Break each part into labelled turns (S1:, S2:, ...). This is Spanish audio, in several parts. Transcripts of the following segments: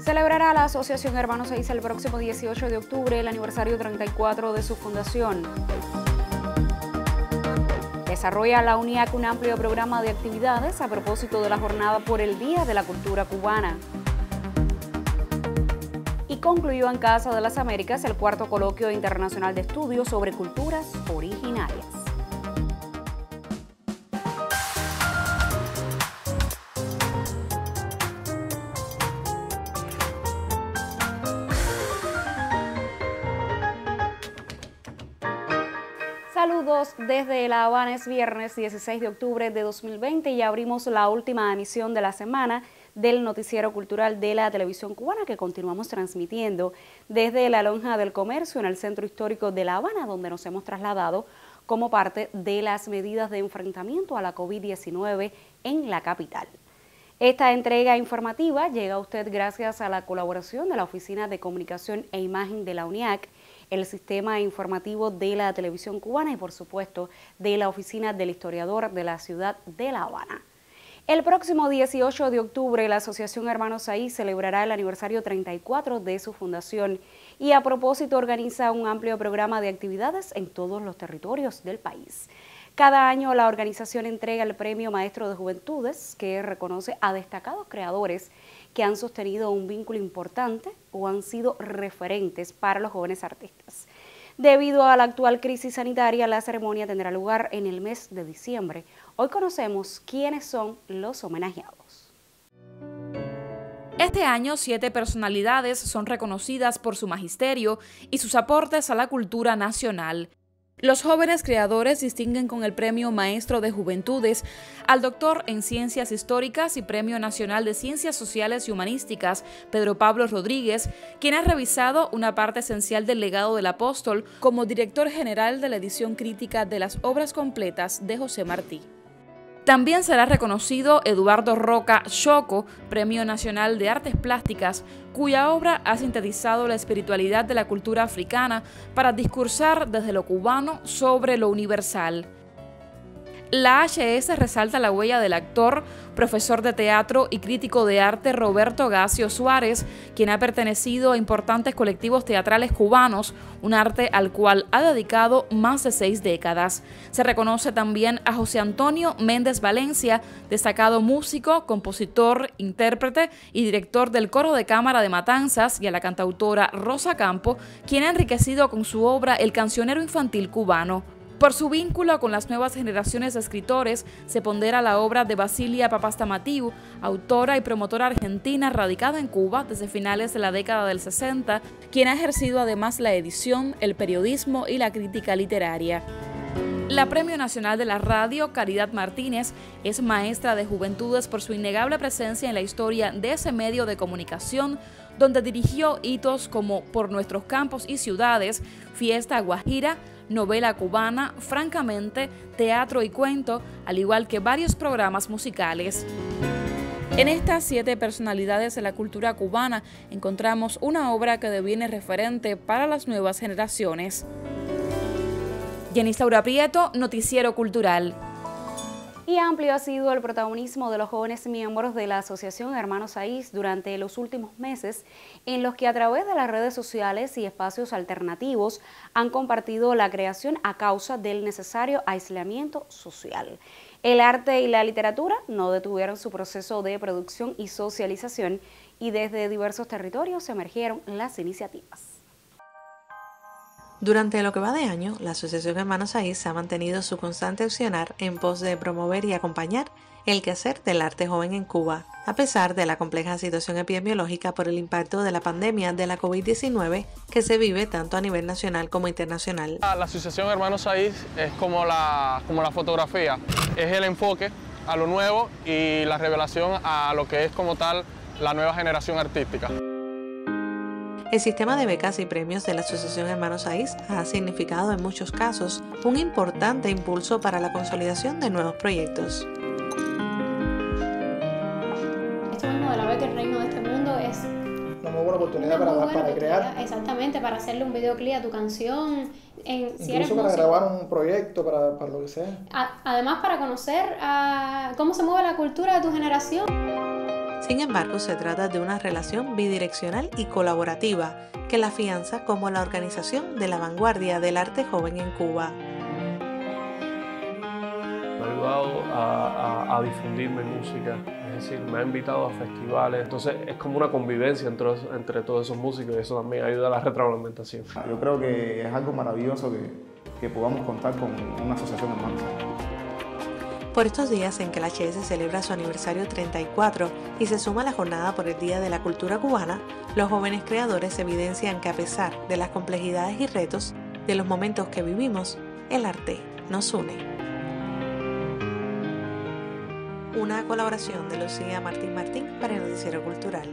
S1: Celebrará la Asociación Hermanos Saiz el próximo 18 de octubre el aniversario 34 de su fundación. Desarrolla la UNIAC un amplio programa de actividades a propósito de la jornada por el Día de la Cultura Cubana. Y concluyó en Casa de las Américas el cuarto coloquio internacional de estudios sobre culturas originarias. Saludos desde La Habana, es viernes 16 de octubre de 2020 y abrimos la última emisión de la semana del noticiero cultural de la televisión cubana que continuamos transmitiendo desde la Lonja del Comercio en el centro histórico de La Habana, donde nos hemos trasladado como parte de las medidas de enfrentamiento a la COVID-19 en la capital. Esta entrega informativa llega a usted gracias a la colaboración de la Oficina de Comunicación e Imagen de la UNIAC, el sistema informativo de la televisión cubana y, por supuesto, de la Oficina del Historiador de la ciudad de La Habana. El próximo 18 de octubre, la Asociación Hermanos Saiz celebrará el aniversario 34 de su fundación y, a propósito, organiza un amplio programa de actividades en todos los territorios del país. Cada año, la organización entrega el Premio Maestro de Juventudes, que reconoce a destacados creadores que han sostenido un vínculo importante o han sido referentes para los jóvenes artistas. Debido a la actual crisis sanitaria, la ceremonia tendrá lugar en el mes de diciembre. Hoy conocemos quiénes son los homenajeados.
S2: Este año, 7 personalidades son reconocidas por su magisterio y sus aportes a la cultura nacional. Los jóvenes creadores distinguen con el Premio Maestro de Juventudes al doctor en Ciencias Históricas y Premio Nacional de Ciencias Sociales y Humanísticas, Pedro Pablo Rodríguez, quien ha revisado una parte esencial del legado del apóstol como director general de la edición crítica de las obras completas de José Martí. También será reconocido Eduardo Roca Choco, Premio Nacional de Artes Plásticas, cuya obra ha sintetizado la espiritualidad de la cultura africana para discursar desde lo cubano sobre lo universal. La HS resalta la huella del actor, profesor de teatro y crítico de arte Roberto Gacio Suárez, quien ha pertenecido a importantes colectivos teatrales cubanos, un arte al cual ha dedicado más de 6 décadas. Se reconoce también a José Antonio Méndez Valencia, destacado músico, compositor, intérprete y director del Coro de Cámara de Matanzas, y a la cantautora Rosa Campo, quien ha enriquecido con su obra el cancionero infantil cubano. Por su vínculo con las nuevas generaciones de escritores, se pondera la obra de Basilia Papastamatiu, autora y promotora argentina radicada en Cuba desde finales de la década del 60, quien ha ejercido además la edición, el periodismo y la crítica literaria. La Premio Nacional de la Radio, Caridad Martínez, es maestra de juventudes por su innegable presencia en la historia de ese medio de comunicación, donde dirigió hitos como Por Nuestros Campos y Ciudades, Fiesta Guajira, Novela Cubana, Francamente, Teatro y Cuento, al igual que varios programas musicales. En estas 7 personalidades de la cultura cubana encontramos una obra que deviene referente para las nuevas generaciones. Jenny Saura Prieto, Noticiero Cultural.
S1: Y amplio ha sido el protagonismo de los jóvenes miembros de la Asociación Hermanos Saiz durante los últimos meses, en los que a través de las redes sociales y espacios alternativos han compartido la creación a causa del necesario aislamiento social. El arte y la literatura no detuvieron su proceso de producción y socialización, y desde diversos territorios emergieron las iniciativas.
S3: Durante lo que va de año, la Asociación Hermanos Saiz ha mantenido su constante accionar en pos de promover y acompañar el quehacer del arte joven en Cuba, a pesar de la compleja situación epidemiológica por el impacto de la pandemia de la COVID-19 que se vive tanto a nivel nacional como internacional.
S4: La Asociación Hermanos Saiz es como la fotografía, es el enfoque a lo nuevo y la revelación a lo que es como tal la nueva generación artística.
S3: El sistema de becas y premios de la Asociación Hermanos Saiz ha significado en muchos casos un importante impulso para la consolidación de nuevos proyectos.
S5: Esto mismo de la beca El Reino de este Mundo es
S6: una muy buena oportunidad para crear.
S5: Exactamente, para hacerle un videoclip a tu canción.
S6: Incluso para grabar un proyecto, para lo que sea.
S5: Además, para conocer cómo se mueve la cultura de tu generación.
S3: Sin embargo, se trata de una relación bidireccional y colaborativa que la afianza como la organización de la vanguardia del arte joven en Cuba.
S7: Me ha ayudado a difundir mi música, es decir, me ha invitado a festivales, entonces es como una convivencia entre todos esos músicos y eso también ayuda a la retroalimentación.
S8: Yo creo que es algo maravilloso que podamos contar con una asociación hermana.
S3: Por estos días en que la HS celebra su aniversario 34 y se suma la jornada por el Día de la Cultura Cubana, los jóvenes creadores evidencian que a pesar de las complejidades y retos de los momentos que vivimos, el arte nos une. Una colaboración de Lucía Martín para el Noticiero Cultural.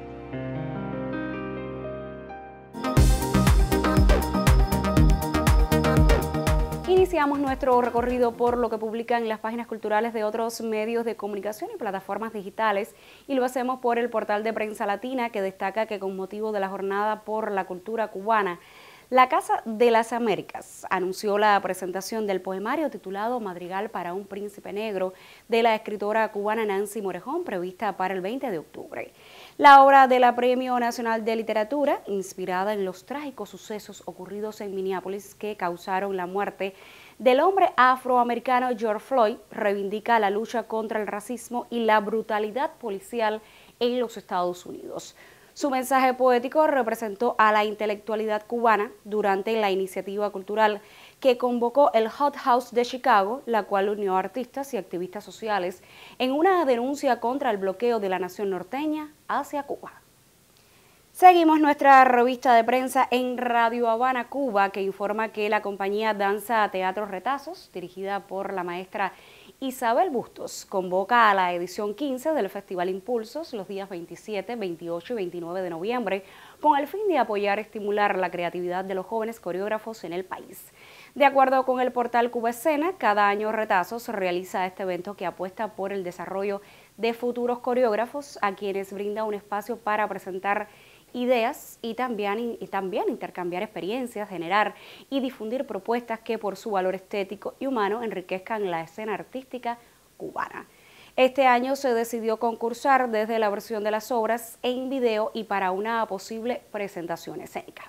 S1: Iniciamos nuestro recorrido por lo que publican las páginas culturales de otros medios de comunicación y plataformas digitales, y lo hacemos por el portal de Prensa Latina, que destaca que con motivo de la Jornada por la Cultura Cubana, la Casa de las Américas anunció la presentación del poemario titulado Madrigal para un Príncipe Negro de la escritora cubana Nancy Morejón, prevista para el 20 de octubre. La obra de la Premio Nacional de Literatura, inspirada en los trágicos sucesos ocurridos en Minneapolis que causaron la muerte del hombre afroamericano George Floyd, reivindica la lucha contra el racismo y la brutalidad policial en los Estados Unidos. Su mensaje poético representó a la intelectualidad cubana durante la iniciativa cultural que convocó el Hot House de Chicago, la cual unió a artistas y activistas sociales en una denuncia contra el bloqueo de la nación norteña hacia Cuba. Seguimos nuestra revista de prensa en Radio Habana, Cuba, que informa que la compañía Danza Teatro Retazos, dirigida por la maestra Isabel Bustos, convoca a la edición 15 del Festival Impulsos los días 27, 28 y 29 de noviembre, con el fin de apoyar y estimular la creatividad de los jóvenes coreógrafos en el país. De acuerdo con el portal Cuba Escena, cada año Retazos realiza este evento que apuesta por el desarrollo de futuros coreógrafos, a quienes brinda un espacio para presentar ideas y también intercambiar experiencias, generar y difundir propuestas que por su valor estético y humano enriquezcan la escena artística cubana. Este año se decidió concursar desde la versión de las obras en video y para una posible presentación escénica.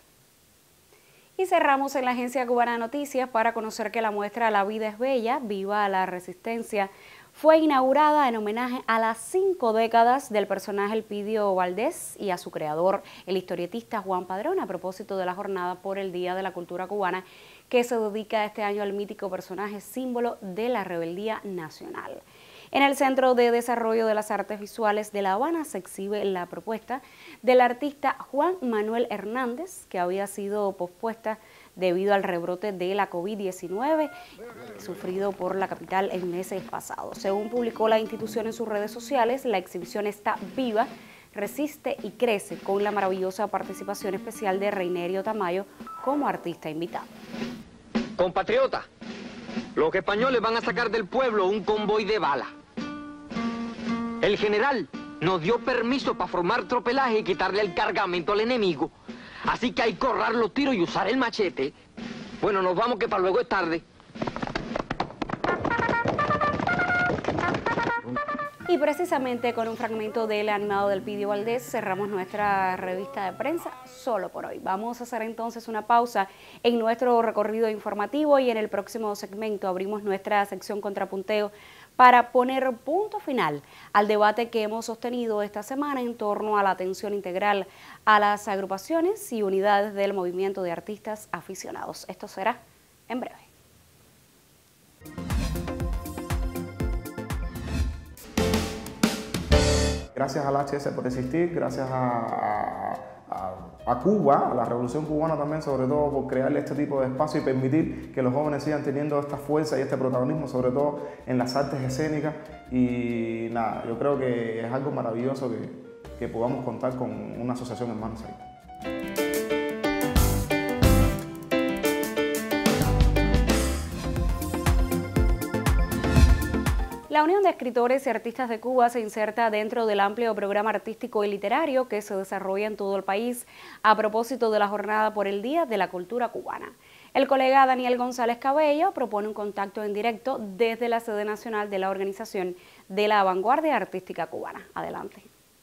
S1: Y cerramos en la Agencia Cubana de Noticias para conocer que la muestra La Vida es Bella, Viva la Resistencia, fue inaugurada en homenaje a las 5 décadas del personaje Elpidio Valdés y a su creador, el historietista Juan Padrón, a propósito de la jornada por el Día de la Cultura Cubana, que se dedica este año al mítico personaje símbolo de la rebeldía nacional. En el Centro de Desarrollo de las Artes Visuales de La Habana se exhibe la propuesta del artista Juan Manuel Hernández, que había sido pospuesta debido al rebrote de la COVID-19 sufrido por la capital en meses pasados. Según publicó la institución en sus redes sociales, la exhibición está viva, resiste y crece con la maravillosa participación especial de Reinerio Tamayo como artista invitado.
S9: Compatriota, los españoles van a sacar del pueblo un convoy de balas. El general nos dio permiso para formar tropelaje y quitarle el cargamento al enemigo. Así que hay que ahorrar los tiros y usar el machete. Bueno, nos vamos que para luego es tarde.
S1: Y precisamente con un fragmento del animado del Elpidio Valdés cerramos nuestra revista de prensa solo por hoy. Vamos a hacer entonces una pausa en nuestro recorrido informativo y en el próximo segmento abrimos nuestra sección Contrapunteo para poner punto final al debate que hemos sostenido esta semana en torno a la atención integral a las agrupaciones y unidades del movimiento de artistas aficionados. Esto será en breve.
S8: Gracias al HS por existir, gracias a Cuba, a la Revolución Cubana también, sobre todo por crearle este tipo de espacio y permitir que los jóvenes sigan teniendo esta fuerza y este protagonismo, sobre todo en las artes escénicas. Y nada, yo creo que es algo maravilloso que podamos contar con una asociación hermanos ahí.
S1: La Unión de Escritores y Artistas de Cuba se inserta dentro del amplio programa artístico y literario que se desarrolla en todo el país a propósito de la jornada por el Día de la Cultura Cubana. El colega Daniel González Cabello propone un contacto en directo desde la sede nacional de la organización de la vanguardia artística cubana. Adelante.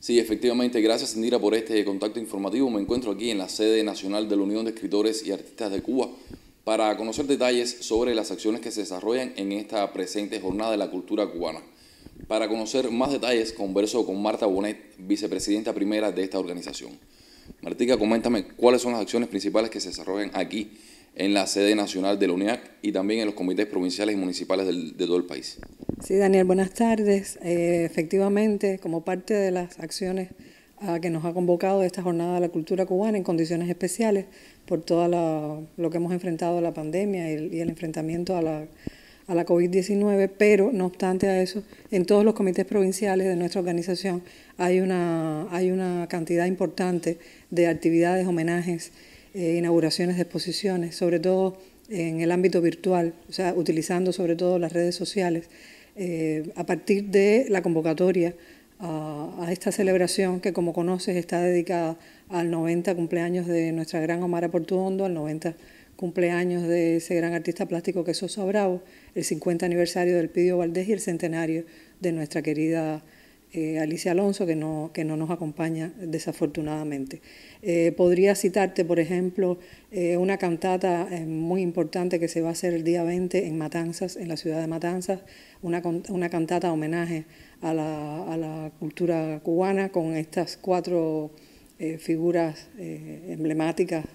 S10: Sí, efectivamente, gracias Indira por este contacto informativo. Me encuentro aquí en la sede nacional de la Unión de Escritores y Artistas de Cuba para conocer detalles sobre las acciones que se desarrollan en esta presente jornada de la cultura cubana. Para conocer más detalles, converso con Marta Bonet, vicepresidenta primera de esta organización. Martica, coméntame cuáles son las acciones principales que se desarrollan aquí en la sede nacional de la UNIAC y también en los comités provinciales y municipales de todo el país.
S11: Sí, Daniel, buenas tardes. Efectivamente, como parte de las acciones que nos ha convocado esta jornada de la cultura cubana en condiciones especiales por todo lo que hemos enfrentado a la pandemia y el enfrentamiento a la COVID-19, pero no obstante a eso, en todos los comités provinciales de nuestra organización hay una cantidad importante de actividades, homenajes, inauguraciones de exposiciones, sobre todo en el ámbito virtual, o sea, utilizando sobre todo las redes sociales, a partir de la convocatoria a esta celebración que, como conoces, está dedicada al 90 cumpleaños de nuestra gran Omara Portuondo, al 90 cumpleaños de ese gran artista plástico que es Sosa Bravo, el 50 aniversario del Pidio Valdés y el centenario de nuestra querida Alicia Alonso, que no nos acompaña desafortunadamente. Podría citarte, por ejemplo, una cantata muy importante que se va a hacer el día 20 en Matanzas, en la ciudad de Matanzas, una cantata homenaje a la cultura cubana con estas 4 figuras emblemáticas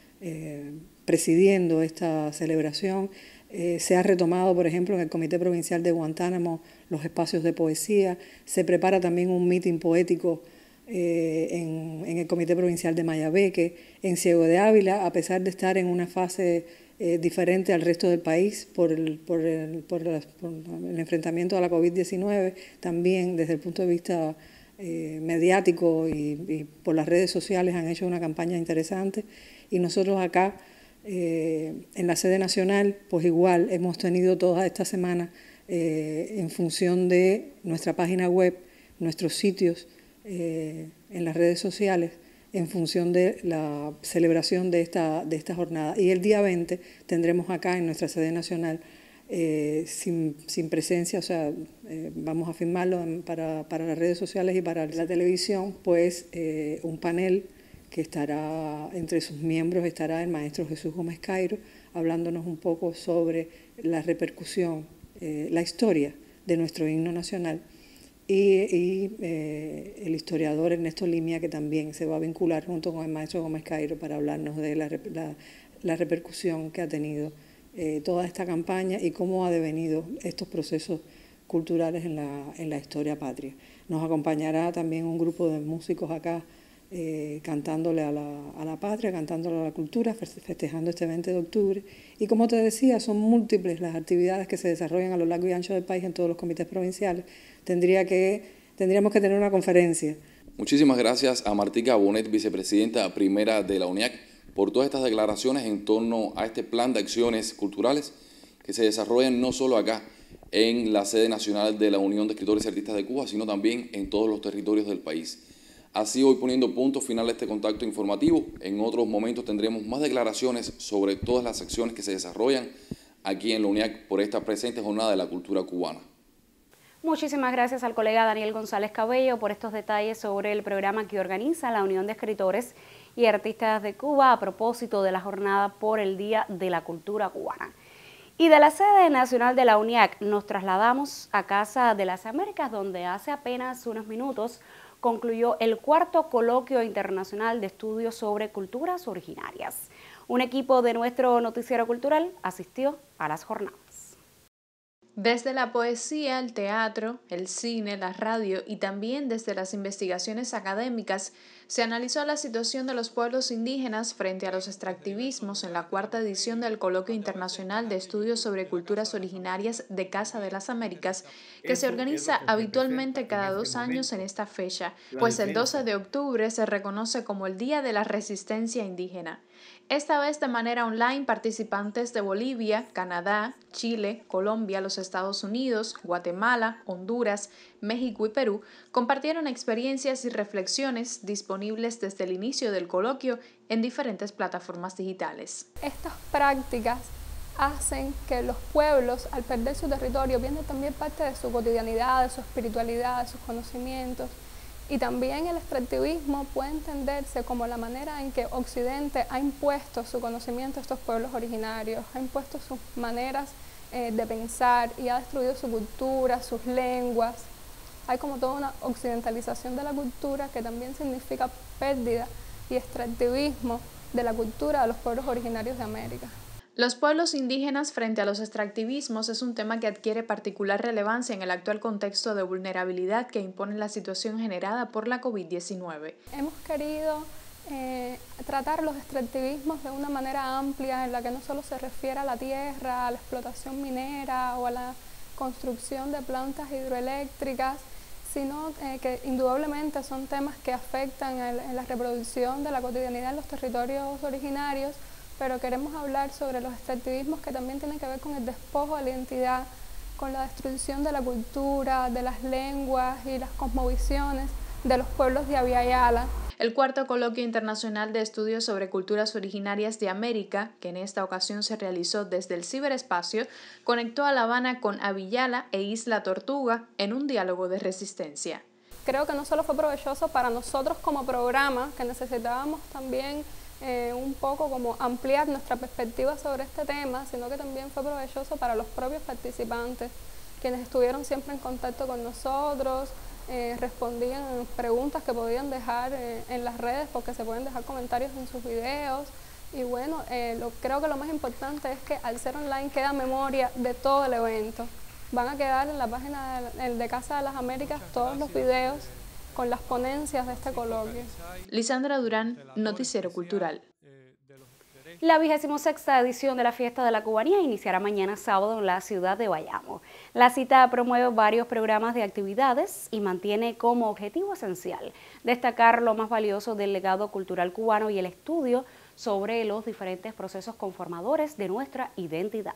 S11: presidiendo esta celebración. Se ha retomado, por ejemplo, en el Comité Provincial de Guantánamo los espacios de poesía. Se prepara también un meeting poético en el Comité Provincial de Mayabeque. En Ciego de Ávila, a pesar de estar en una fase diferente al resto del país por el enfrentamiento a la COVID-19, también desde el punto de vista mediático y por las redes sociales han hecho una campaña interesante. Y nosotros acá, en la sede nacional, pues igual hemos tenido toda esta semana en función de nuestra página web, nuestros sitios en las redes sociales, en función de la celebración de esta jornada. Y el día 20 tendremos acá en nuestra sede nacional, sin presencia, o sea, vamos a firmarlo para las redes sociales y para la televisión, pues un panel que estará, entre sus miembros estará el maestro Jesús Gómez Cairo, hablándonos un poco sobre la repercusión, la historia de nuestro himno nacional, y el historiador Ernesto Limia, que también se va a vincular junto con el maestro Gómez Cairo para hablarnos de la repercusión que ha tenido toda esta campaña y cómo ha devenido estos procesos culturales en la historia patria. Nos acompañará también un grupo de músicos acá, cantándole a la patria, cantándole a la cultura, festejando este 20 de octubre. Y como te decía, son múltiples las actividades que se desarrollan a lo largo y ancho del país en todos los comités provinciales. Tendríamos que tener una conferencia.
S10: Muchísimas gracias a Martica Bonet, vicepresidenta primera de la UNIAC, por todas estas declaraciones en torno a este plan de acciones culturales que se desarrollan no solo acá en la sede nacional de la Unión de Escritores y Artistas de Cuba, sino también en todos los territorios del país. Así voy poniendo punto final a este contacto informativo. En otros momentos tendremos más declaraciones sobre todas las acciones que se desarrollan aquí en la UNIAC por esta presente jornada de la cultura cubana.
S1: Muchísimas gracias al colega Daniel González Cabello por estos detalles sobre el programa que organiza la Unión de Escritores y Artistas de Cuba a propósito de la jornada por el Día de la Cultura Cubana. Y de la sede nacional de la UNIAC nos trasladamos a Casa de las Américas, donde hace apenas unos minutos concluyó el 4º Coloquio Internacional de Estudios sobre Culturas Originarias. Un equipo de nuestro noticiero cultural asistió a las jornadas.
S12: Desde la poesía, el teatro, el cine, la radio y también desde las investigaciones académicas, se analizó la situación de los pueblos indígenas frente a los extractivismos en la 4ª edición del Coloquio Internacional de Estudios sobre Culturas Originarias de Casa de las Américas, que se organiza habitualmente cada 2 años en esta fecha, pues el 12 de octubre se reconoce como el Día de la Resistencia Indígena. Esta vez de manera online, participantes de Bolivia, Canadá, Chile, Colombia, los Estados Unidos, Guatemala, Honduras, México y Perú compartieron experiencias y reflexiones disponibles desde el inicio del coloquio en diferentes plataformas digitales.
S13: Estas prácticas hacen que los pueblos, al perder su territorio, pierdan también parte de su cotidianidad, de su espiritualidad, de sus conocimientos, Y también el extractivismo puede entenderse como la manera en que Occidente ha impuesto su conocimiento a estos pueblos originarios, ha impuesto sus maneras de pensar y ha destruido su cultura, sus lenguas. Hay como toda una occidentalización de la cultura que también significa pérdida y extractivismo de la cultura de los pueblos originarios de América.
S12: Los pueblos indígenas frente a los extractivismos es un tema que adquiere particular relevancia en el actual contexto de vulnerabilidad que impone la situación generada por la COVID-19.
S13: Hemos querido tratar los extractivismos de una manera amplia en la que no solo se refiere a la tierra, a la explotación minera o a la construcción de plantas hidroeléctricas, sino que indudablemente son temas que afectan en la reproducción de la cotidianidad en los territorios originarios, pero queremos hablar sobre los extractivismos que también tienen que ver con el despojo de la identidad, con la destrucción de la cultura, de las lenguas y las cosmovisiones de los pueblos de Abya Yala.
S12: El cuarto coloquio internacional de estudios sobre culturas originarias de América, que en esta ocasión se realizó desde el ciberespacio, conectó a La Habana con Abya Yala e Isla Tortuga en un diálogo de resistencia.
S13: Creo que no solo fue provechoso para nosotros como programa, que necesitábamos también un poco como ampliar nuestra perspectiva sobre este tema, sino que también fue provechoso para los propios participantes, quienes estuvieron siempre en contacto con nosotros, respondían preguntas que podían dejar en las redes, porque se pueden dejar comentarios en sus videos. Y bueno, creo que lo más importante es que al ser online queda memoria de todo el evento. Van a quedar en la página de Casa de las Américas todos los videos con las ponencias de este coloquio.
S12: Lisandra Durán, Noticiero Cultural.
S1: La 26ª edición de la Fiesta de la Cubanía iniciará mañana sábado en la ciudad de Bayamo. La cita promueve varios programas de actividades y mantiene como objetivo esencial destacar lo más valioso del legado cultural cubano y el estudio sobre los diferentes procesos conformadores de nuestra identidad.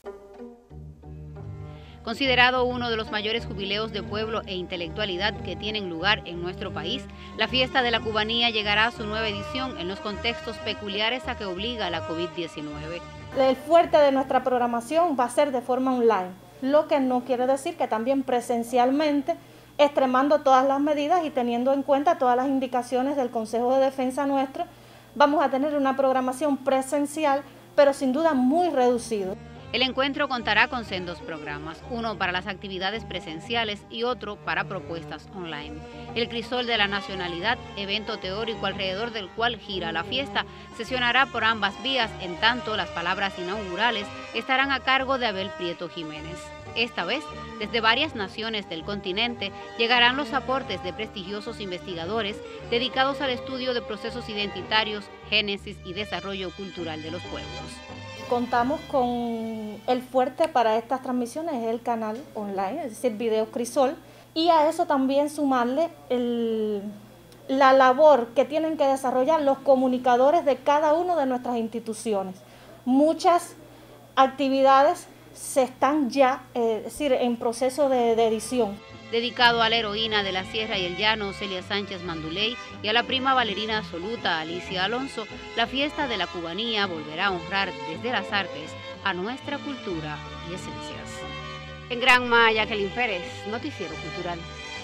S14: Considerado uno de los mayores jubileos de pueblo e intelectualidad que tienen lugar en nuestro país, la Fiesta de la Cubanía llegará a su nueva edición en los contextos peculiares a que obliga la COVID-19.
S15: El fuerte de nuestra programación va a ser de forma online, lo que no quiere decir que también presencialmente, extremando todas las medidas y teniendo en cuenta todas las indicaciones del Consejo de Defensa nuestro, vamos a tener una programación presencial, pero sin duda muy reducido.
S14: El encuentro contará con sendos programas, uno para las actividades presenciales y otro para propuestas online. El Crisol de la Nacionalidad, evento teórico alrededor del cual gira la fiesta, sesionará por ambas vías, en tanto las palabras inaugurales estarán a cargo de Abel Prieto Jiménez. Esta vez, desde varias naciones del continente, llegarán los aportes de prestigiosos investigadores dedicados al estudio de procesos identitarios, génesis y desarrollo cultural de los pueblos.
S15: Contamos con el fuerte para estas transmisiones, es el canal online, es decir, Videos Crisol, y a eso también sumarle la labor que tienen que desarrollar los comunicadores de cada una de nuestras instituciones. Muchas actividades se están ya en proceso de edición.
S14: Dedicado a la heroína de la Sierra y el Llano, Celia Sánchez Manduley, y a la prima bailarina absoluta, Alicia Alonso, la Fiesta de la Cubanía volverá a honrar desde las artes a nuestra cultura y esencias. En Granma, Jacqueline Pérez, Noticiero Cultural.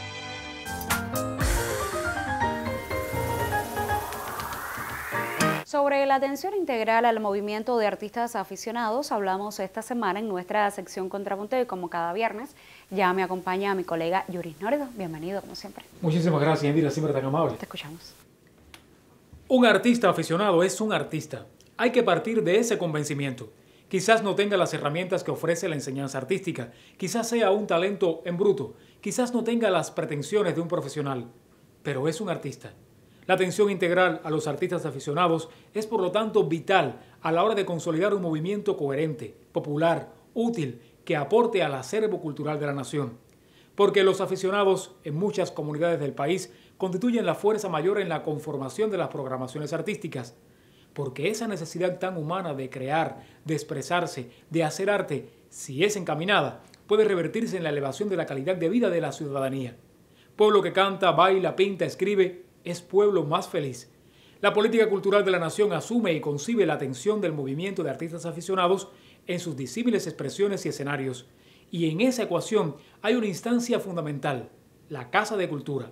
S1: Sobre la atención integral al movimiento de artistas aficionados, hablamos esta semana en nuestra sección Contrapunteo y como cada viernes ya me acompaña mi colega Yuris Noredo. Bienvenido, como siempre.
S16: Muchísimas gracias, Indira, siempre tan amable.
S1: Te escuchamos.
S16: Un artista aficionado es un artista. Hay que partir de ese convencimiento. Quizás no tenga las herramientas que ofrece la enseñanza artística, quizás sea un talento en bruto, quizás no tenga las pretensiones de un profesional, pero es un artista. La atención integral a los artistas aficionados es por lo tanto vital a la hora de consolidar un movimiento coherente, popular, útil, que aporte al acervo cultural de la nación. Porque los aficionados en muchas comunidades del país constituyen la fuerza mayor en la conformación de las programaciones artísticas. Porque esa necesidad tan humana de crear, de expresarse, de hacer arte, si es encaminada, puede revertirse en la elevación de la calidad de vida de la ciudadanía. Pueblo que canta, baila, pinta, escribe, es pueblo más feliz. La política cultural de la nación asume y concibe la atención del movimiento de artistas aficionados en sus disímiles expresiones y escenarios. Y en esa ecuación hay una instancia fundamental, la Casa de Cultura.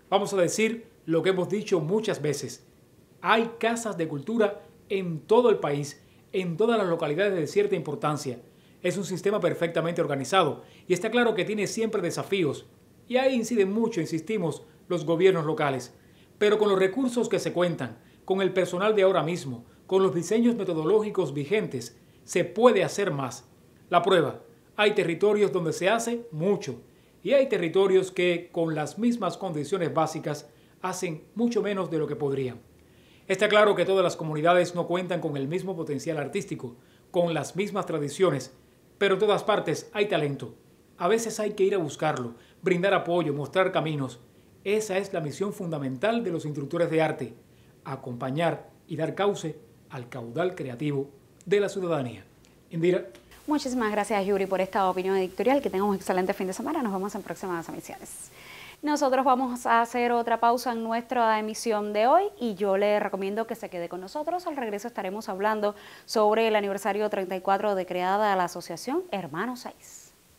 S16: Vamos a decir lo que hemos dicho muchas veces. Hay casas de cultura en todo el país, en todas las localidades de cierta importancia. Es un sistema perfectamente organizado y está claro que tiene siempre desafíos. Y ahí inciden mucho, insistimos, los gobiernos locales. Pero con los recursos que se cuentan, con el personal de ahora mismo, con los diseños metodológicos vigentes, se puede hacer más. La prueba, hay territorios donde se hace mucho y hay territorios que, con las mismas condiciones básicas, hacen mucho menos de lo que podrían. Está claro que todas las comunidades no cuentan con el mismo potencial artístico, con las mismas tradiciones, pero en todas partes hay talento. A veces hay que ir a buscarlo, brindar apoyo, mostrar caminos. Esa es la misión fundamental de los instructores de arte, acompañar y dar cauce al caudal creativo de la ciudadanía. Indira.
S1: Muchísimas gracias, Yuri, por esta opinión editorial. Que tengan un excelente fin de semana. Nos vemos en próximas emisiones. Nosotros vamos a hacer otra pausa en nuestra emisión de hoy y yo le recomiendo que se quede con nosotros. Al regreso estaremos hablando sobre el aniversario 34 de creada la Asociación Hermanos Saiz.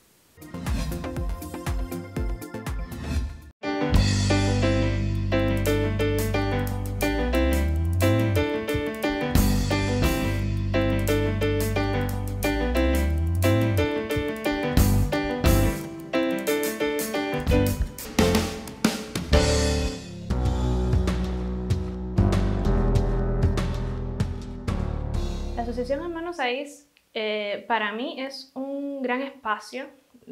S5: La Asociación Hermanos Saiz para mí es un gran espacio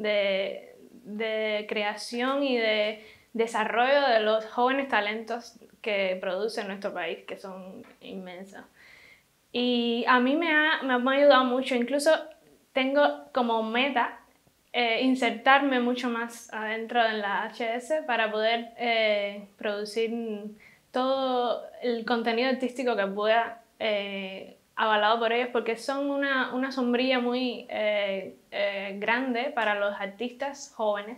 S5: de creación y de desarrollo de los jóvenes talentos que produce nuestro país, que son inmensos. Y a mí me ha ayudado mucho, incluso tengo como meta insertarme mucho más adentro de la HS para poder producir todo el contenido artístico que pueda, avalado por ellos, porque son una sombrilla muy grande para los artistas jóvenes.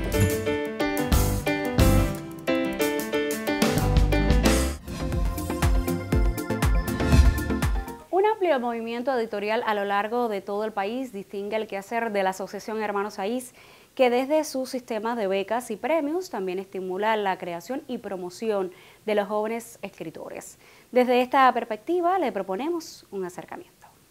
S1: Un amplio movimiento editorial a lo largo de todo el país distingue el quehacer de la Asociación Hermanos Saiz, que desde su sistema de becas y premios también estimula la creación y promoción de los jóvenes escritores. Desde esta perspectiva le proponemos un acercamiento.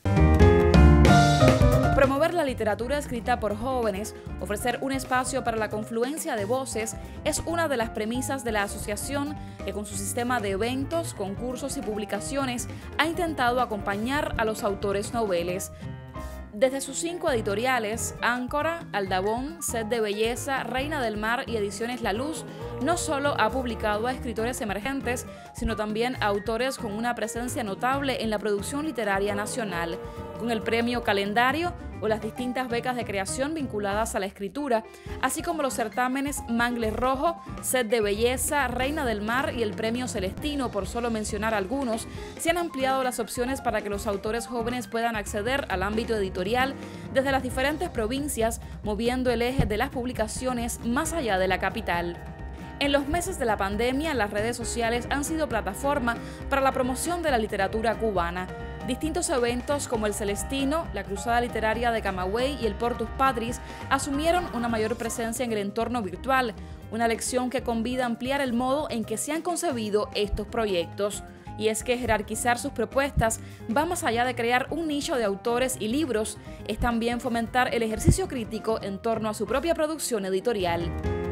S2: Promover la literatura escrita por jóvenes, ofrecer un espacio para la confluencia de voces, es una de las premisas de la asociación que con su sistema de eventos, concursos y publicaciones ha intentado acompañar a los autores noveles. Desde sus 5 editoriales, Áncora, Aldabón, Set de Belleza, Reina del Mar y Ediciones La Luz, no solo ha publicado a escritores emergentes, sino también a autores con una presencia notable en la producción literaria nacional. Con el premio Calendario o las distintas becas de creación vinculadas a la escritura, así como los certámenes Mangle Rojo, Set de Belleza, Reina del Mar y el premio Celestino, por solo mencionar algunos, se han ampliado las opciones para que los autores jóvenes puedan acceder al ámbito editorial desde las diferentes provincias, moviendo el eje de las publicaciones más allá de la capital. En los meses de la pandemia, las redes sociales han sido plataforma para la promoción de la literatura cubana. Distintos eventos como el Celestino, la Cruzada Literaria de Camagüey y el Portus Patris asumieron una mayor presencia en el entorno virtual, una lección que convida a ampliar el modo en que se han concebido estos proyectos. Y es que jerarquizar sus propuestas va más allá de crear un nicho de autores y libros, es también fomentar el ejercicio crítico en torno a su propia producción editorial.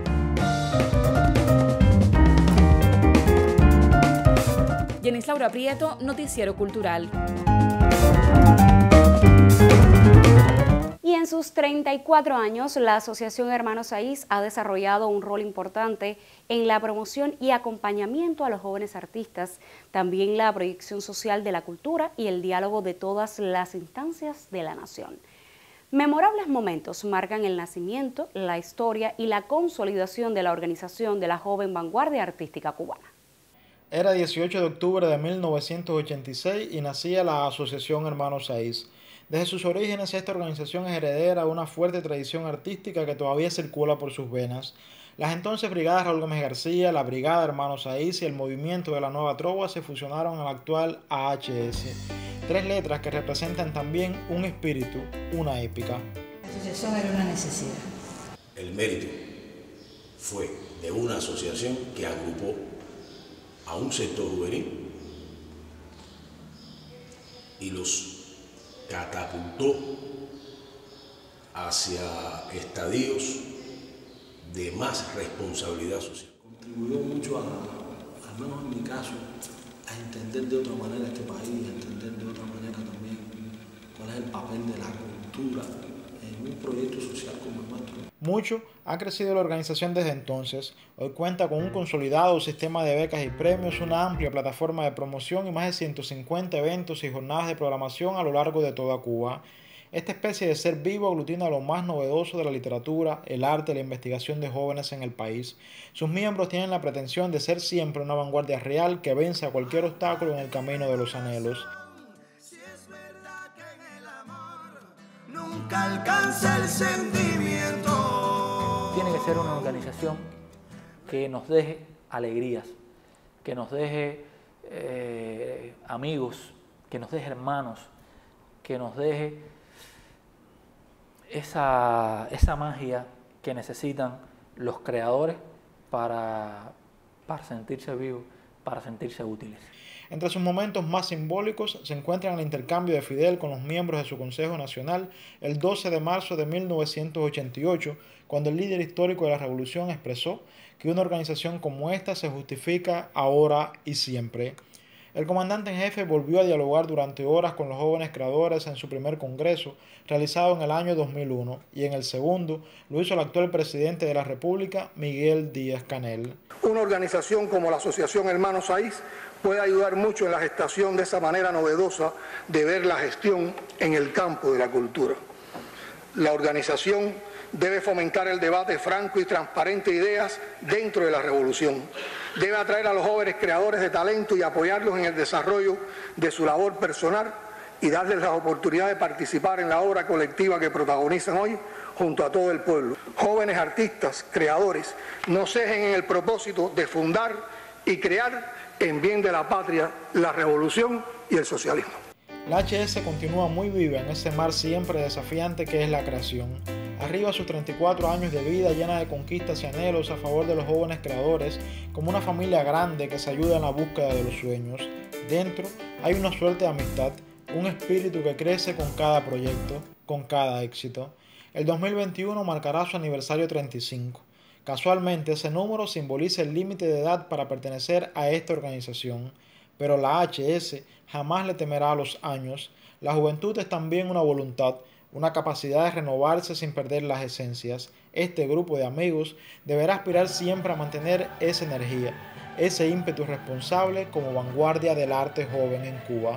S2: Yenis Laura Prieto, Noticiero Cultural.
S1: Y en sus 34 años, la Asociación Hermanos Saiz ha desarrollado un rol importante en la promoción y acompañamiento a los jóvenes artistas, también la proyección social de la cultura y el diálogo de todas las instancias de la nación. Memorables momentos marcan el nacimiento, la historia y la consolidación de la organización de la joven vanguardia artística cubana.
S6: Era 18 de octubre de 1986 y nacía la Asociación Hermanos Saiz. Desde sus orígenes, esta organización es heredera de una fuerte tradición artística que todavía circula por sus venas. Las entonces brigadas Raúl Gómez García, la Brigada Hermanos Saiz y el movimiento de la Nueva Trova se fusionaron en la actual AHS. 3 letras que representan también un espíritu, una épica.
S17: La asociación era una necesidad.
S18: El mérito fue
S17: de una asociación que agrupó a un sector juvenil y los catapultó hacia estadios de más responsabilidad social.
S18: Contribuyó mucho, al menos en mi caso, a entender de otra manera este país, a entender de otra manera también cuál es el papel de la cultura en un proyecto social como el nuestro.
S6: Mucho ha crecido la organización desde entonces. Hoy cuenta con un consolidado sistema de becas y premios, una amplia plataforma de promoción y más de 150 eventos y jornadas de programación a lo largo de toda Cuba. Esta especie de ser vivo aglutina lo más novedoso de la literatura, el arte y la investigación de jóvenes en el país. Sus miembros tienen la pretensión de ser siempre una vanguardia real que vence a cualquier obstáculo en el camino de los anhelos.
S19: Nunca alcanza el sentimiento.
S20: Tiene que ser una organización que nos deje alegrías, que nos deje amigos, que nos deje hermanos, que nos deje esa magia que necesitan los creadores para sentirse vivos, para sentirse útiles.
S6: Entre sus momentos más simbólicos se encuentran el intercambio de Fidel con los miembros de su Consejo Nacional el 12 de marzo de 1988, cuando el líder histórico de la revolución expresó que una organización como esta se justifica ahora y siempre. El comandante en jefe volvió a dialogar durante horas con los jóvenes creadores en su primer congreso, realizado en el año 2001, y en el segundo lo hizo el actual presidente de la República, Miguel Díaz-Canel.
S21: Una organización como la Asociación Hermanos Saiz puede ayudar mucho en la gestación de esa manera novedosa de ver la gestión en el campo de la cultura. La organización debe fomentar el debate franco y transparente de ideas dentro de la revolución. Debe atraer a los jóvenes creadores de talento y apoyarlos en el desarrollo de su labor personal y darles la oportunidad de participar en la obra colectiva que protagonizan hoy junto a todo el pueblo. Jóvenes artistas, creadores, no cejen en el propósito de fundar y crear en bien de la patria, la revolución y el socialismo.
S6: La HS continúa muy viva en ese mar siempre desafiante que es la creación. Arriba sus 34 años de vida llena de conquistas y anhelos a favor de los jóvenes creadores, como una familia grande que se ayuda en la búsqueda de los sueños. Dentro hay una suerte de amistad, un espíritu que crece con cada proyecto, con cada éxito. El 2021 marcará su aniversario 35. Casualmente, ese número simboliza el límite de edad para pertenecer a esta organización, pero la HS jamás le temerá a los años. La juventud es también una voluntad, una capacidad de renovarse sin perder las esencias. Este grupo de amigos deberá aspirar siempre a mantener esa energía, ese ímpetu responsable como vanguardia del arte joven en Cuba.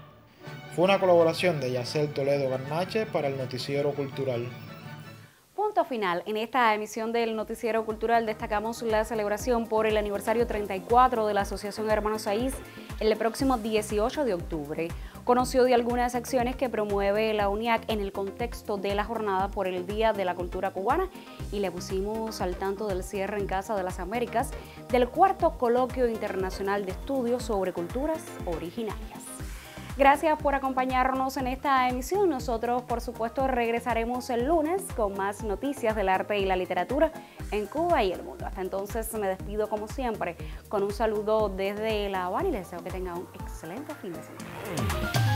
S6: Fue una colaboración de Yacel Toledo Garnache para el Noticiero Cultural.
S1: Punto final. En esta emisión del Noticiero Cultural destacamos la celebración por el aniversario 34 de la Asociación Hermanos Saiz el próximo 18 de octubre. Conoció de algunas acciones que promueve la UNIAC en el contexto de la jornada por el Día de la Cultura Cubana y le pusimos al tanto del cierre en Casa de las Américas del cuarto Coloquio Internacional de Estudios sobre Culturas Originarias. Gracias por acompañarnos en esta emisión. Nosotros, por supuesto, regresaremos el lunes con más noticias del arte y la literatura en Cuba y el mundo. Hasta entonces me despido como siempre con un saludo desde La Habana y les deseo que tengan un excelente fin de semana.